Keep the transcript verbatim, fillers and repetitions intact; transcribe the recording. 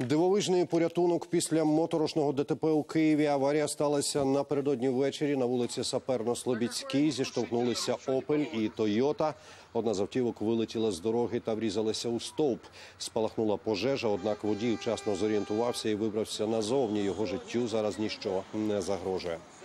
Дивовижний порятунок після моторошного ДТП у Києві. Аварія сталася напередодні ввечері на вулиці Саперно-Слобідській. Зіштовхнулися «Опель» і «Тойота». Одна з автівок вилетіла з дороги та врізалася у стовп. Спалахнула пожежа, однак водій вчасно зорієнтувався і вибрався назовні. Його життю зараз ніщо не загрожує.